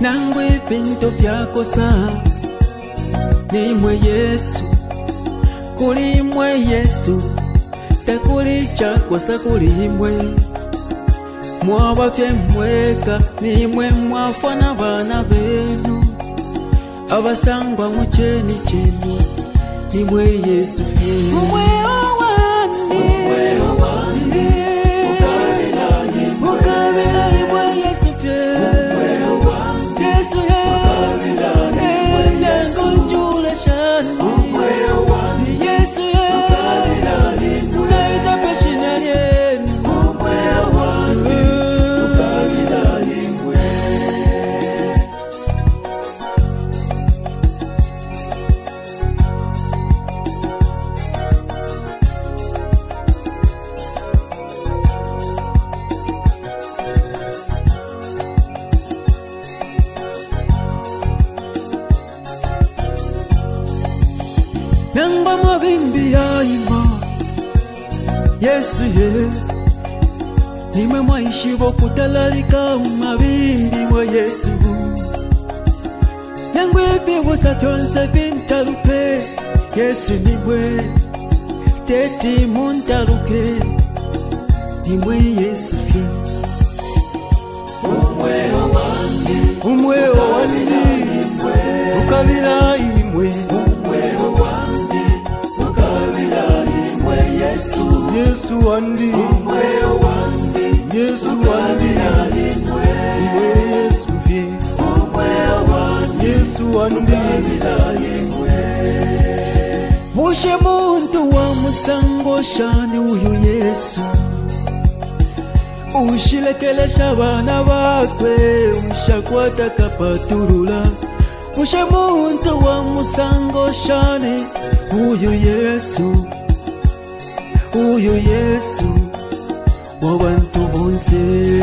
nangwe pinto vyakosa nimwe Yesu, kulimwe Yesu, tekuli chakosa kulimwe. Mwabafye mweka nimwe mwafana bana benu, abasangwa mucheni chenu nimwe Yesu fye. Umwe owandi ukabila nimwe Yesu fye. Yesu Yesu njule shani Yesu naida peshinani nangwa mabimbi ya ima Yesu ye nimwe mwaishivo kutalalika mabimbi mwa Yesu. Nangwe bibusa tyonse bintaluke Yesu nimwe teti muntaluke nimwe Yesu fye. Umwe owandi ukabila imwe Yesu wandi Yesu wandi Yesu fye. Yesu wandi mushe muntu wa musango shani uyu Yesu, ushilekelesha bana bakwe ushakwata kapaturula. Mushe muntu wa musango shani uyu Yesu, uyu Yesu wabantu bonse.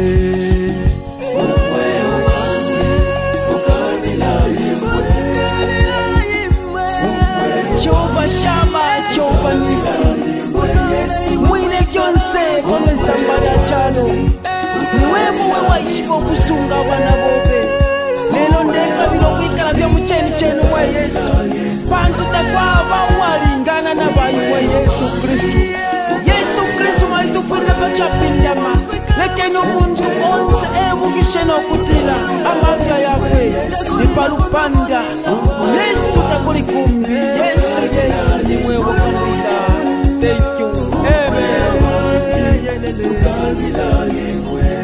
Jehova Shama, Jehova Nisi, mwine kyonse kome sambala chano. Mwemuwe waishigo kusunga wana bobe. Lelo ndeka bilo wikala vya mcheni chenu wa Yesu. Pantu takwaba walingana na bayi wa Yesu Kristu. Yesu Kristu maitufwile pacha pindama. Lekeno muntu onse mugisheno kutila amavya yakwe nipalupanda. Yesu takuli kumbi. Yesu nimwe wakabila. Thank you. Amen.